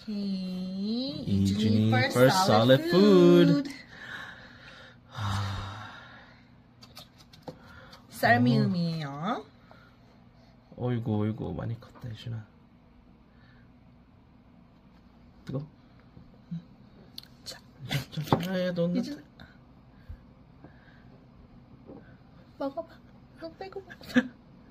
Okay. 이준이 for solid food. 쌀미음이에요. 어이구 많이 컸다 이준아. 뜨거? 자, 야, 너 이준아. 먹어봐. 형 빼고 먹어봐.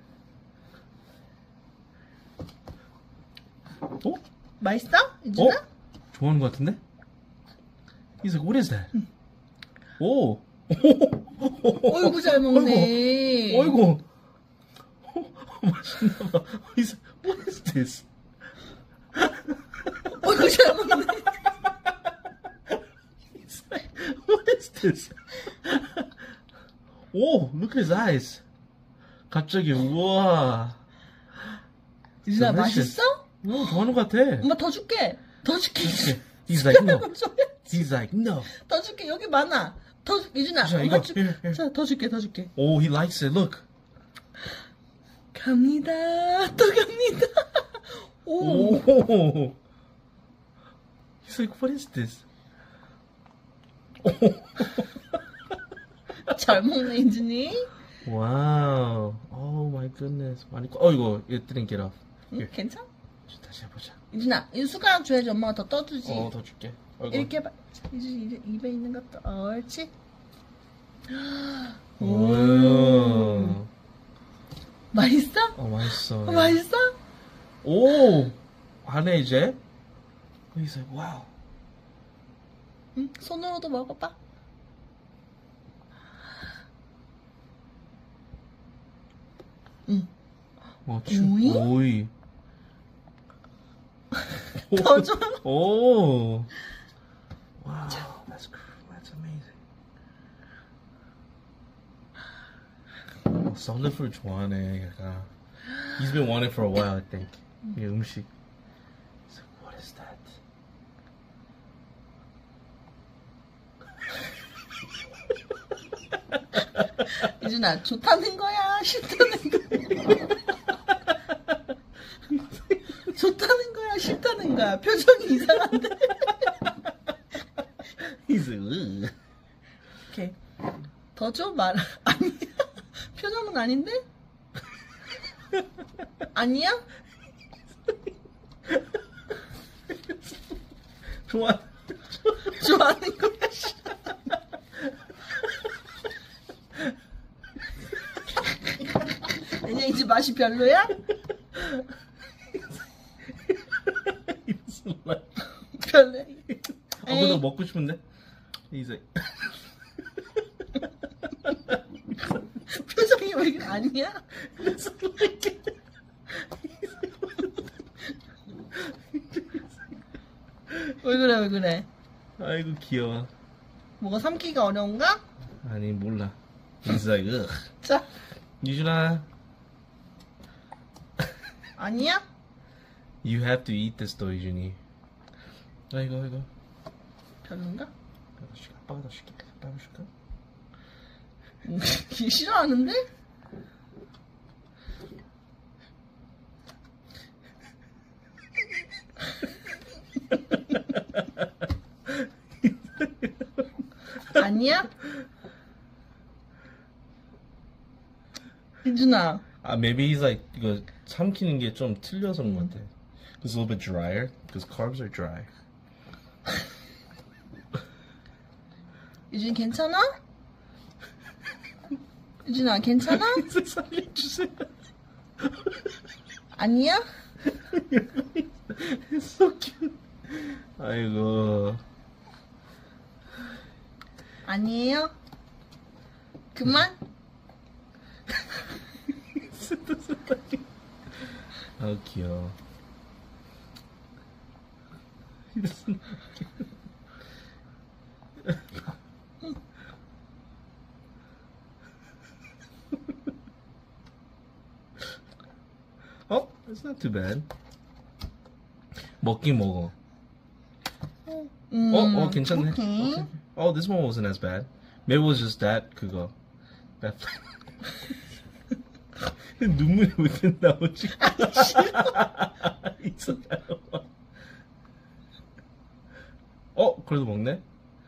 어? 맛있어? 이준아? 어? 좋아하는 것 같은데? He's like, what is that? 오! 어이구 잘 먹네. 어이구! 맛있나봐. He's like, what is this? 어이구 잘 먹네. He's like, what is this? 오! Look at his eyes. 갑자기 우와. 이준아 Delicious. 맛있어? 오, 좋아하는 것 같아. 엄마 더 줄게. 더 줄게. He's like, no. 줘야지. He's like, no. 더 줄게. 여기 많아. 이준아. 자, 엄마 이거, 줄. here. 자, 더 줄게. 더 줄게. Oh, he likes it. Look. 갑니다. 또 갑니다. 오. Oh. He's like, what is this? 잘 먹네 이준이. Wow. Oh my goodness. 많이 커. 어, 이거 it didn't get off. 응? 괜찮아? 다시 해보자. 이준아, 이 숟가락 줘야지 엄마가 더 떠주지. 더 줄게. 어이구. 이렇게 해봐. 자, 이준이 입에 있는 것도 옳지. 오. 맛있어? 맛있어. 맛있어? 오. 안해 이제. He's like, wow. 응? 손으로도 먹어봐. 응. 오이? 오이. 더 줘. 오. Wow. That's amazing. solid food 좋아하네 얘가. He's been wanting for a while, I think. 이 음식. He's like, what is that? 이준아, 좋다는 거야? 싫다는 거야? 좋다는 거야? 싫다는 거야? 표정이 이상한데? He's like, ugh. 오케이. 더 줘? 아니야? 표정은 아닌데? 아니야? 좋아하는 거야? 아니야, 이제 맛이 별로야? 별로야? 너 먹고 싶은데? He's like, 표정이 왜 이래? 아니야? 왜 그래, 왜 그래? 아이고 귀여워. 뭐가 삼키기가 어려운가? 아니 몰라. He's like, ugh. 자, 유준아, 아니야? you have to eat this though, 유준이. 아이고. 별론가? 아빠가 더 시킬게. 아빠가 줄까? 싫어하는데? 아니야? 이준아. Maybe he's like 이거 삼키는 게 좀 틀려서 그런 것 같아. It's a little bit drier because carbs are dry. 유진 괜찮아? 유진아 괜찮아? 살려주세요. 아니야? It's so cute. 아이고. 아니에요? 그만? 아 귀여워. Oh, it's not too bad. 먹긴 먹어. 괜찮네. 오케이. Oh, this one wasn't as bad. Maybe it was just that 그거. That 눈물이 왜 이렇게 나오지? 그래도 먹네?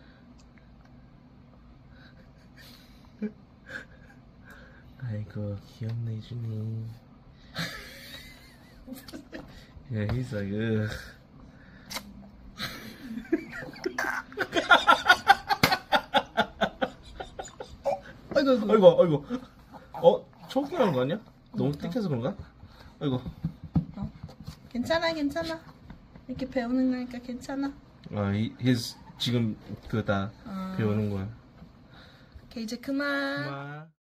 아이고, 귀엽네, 이준이. Yeah, he's like, ugh. 아이고. 초기하는 거 아니야? 너무 틱해서 그런가? 아이고. 괜찮아. 이렇게 배우는 거니까 괜찮아. 지금 그거 다 배우는 거야. 오케이, 이제 그만. 고마워.